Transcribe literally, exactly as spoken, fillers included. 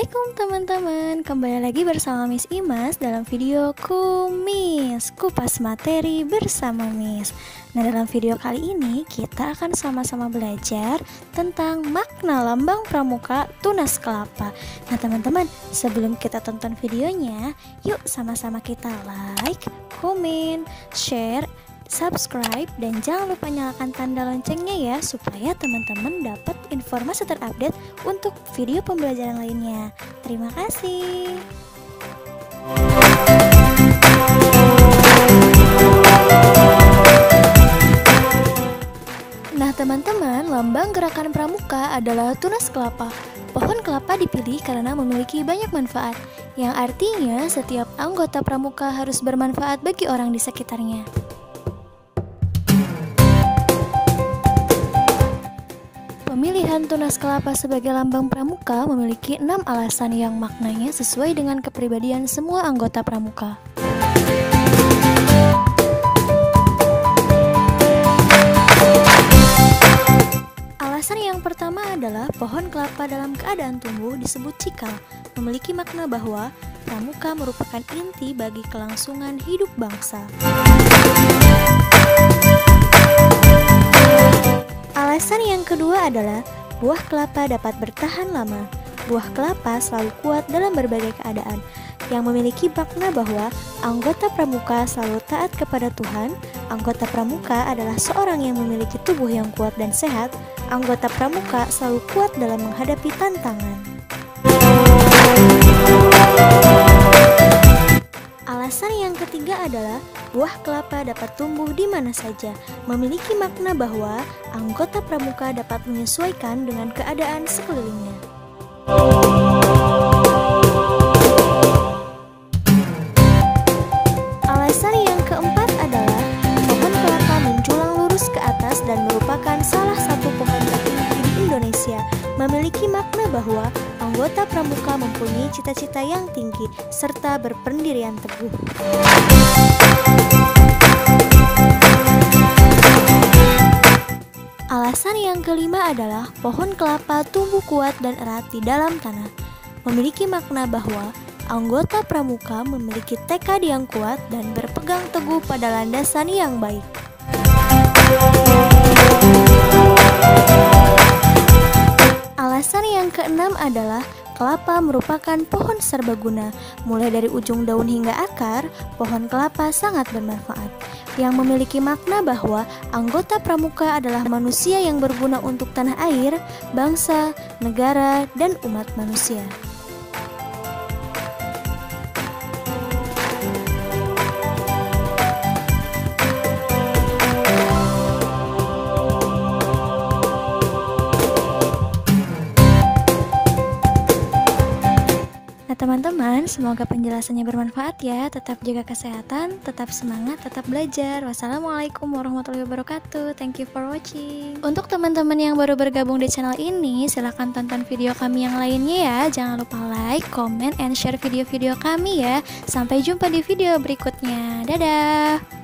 Assalamualaikum teman-teman, kembali lagi bersama Miss Imas dalam video Kumis, kupas materi bersama Miss. Nah, dalam video kali ini kita akan sama-sama belajar tentang makna lambang pramuka tunas kelapa. Nah teman-teman, sebelum kita tonton videonya, yuk sama-sama kita like, komen, share, subscribe, dan jangan lupa nyalakan tanda loncengnya ya, supaya teman-teman dapat informasi terupdate untuk video pembelajaran lainnya. Terima kasih. Nah teman-teman, lambang gerakan pramuka adalah tunas kelapa. Pohon kelapa dipilih karena memiliki banyak manfaat, yang artinya setiap anggota pramuka harus bermanfaat bagi orang di sekitarnya. Pemilihan tunas kelapa sebagai lambang pramuka memiliki enam alasan yang maknanya sesuai dengan kepribadian semua anggota pramuka. Alasan yang pertama adalah pohon kelapa dalam keadaan tumbuh disebut cikal, memiliki makna bahwa pramuka merupakan inti bagi kelangsungan hidup bangsa. Alasan yang kedua adalah buah kelapa dapat bertahan lama. Buah kelapa selalu kuat dalam berbagai keadaan, yang memiliki makna bahwa anggota pramuka selalu taat kepada Tuhan. Anggota pramuka adalah seorang yang memiliki tubuh yang kuat dan sehat. Anggota pramuka selalu kuat dalam menghadapi tantangan. Alasan yang ketiga adalah buah kelapa dapat tumbuh di mana saja, memiliki makna bahwa anggota pramuka dapat menyesuaikan dengan keadaan sekelilingnya. Alasan yang keempat adalah pohon kelapa menjulang lurus ke atas dan merupakan salah satu pohon tertinggi di Indonesia, memiliki makna bahwa anggota pramuka mempunyai cita-cita yang tinggi serta berpendirian teguh. Alasan yang kelima adalah pohon kelapa tumbuh kuat dan erat di dalam tanah, memiliki makna bahwa anggota pramuka memiliki tekad yang kuat dan berpegang teguh pada landasan yang baik. Alasan yang keenam adalah kelapa merupakan pohon serbaguna. Mulai dari ujung daun hingga akar, pohon kelapa sangat bermanfaat, yang memiliki makna bahwa anggota pramuka adalah manusia yang berguna untuk tanah air, bangsa, negara, dan umat manusia. Teman-teman, semoga penjelasannya bermanfaat ya. Tetap jaga kesehatan, tetap semangat, tetap belajar. Wassalamualaikum warahmatullahi wabarakatuh. Thank you for watching. Untuk teman-teman yang baru bergabung di channel ini, silahkan tonton video kami yang lainnya ya. Jangan lupa like, comment, and share video-video kami ya. Sampai jumpa di video berikutnya. Dadah.